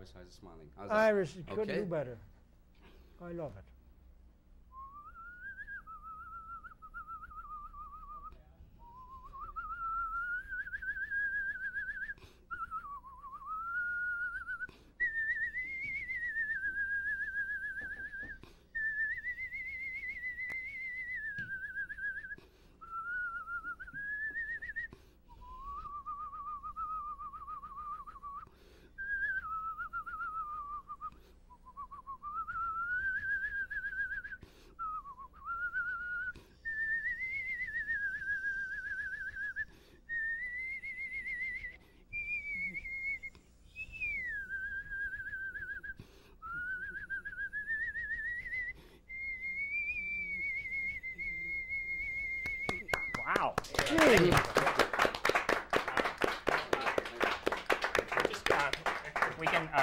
Irish eyes are smiling. How's that? Irish couldn't Okay. do better. I love it. Wow. Gee.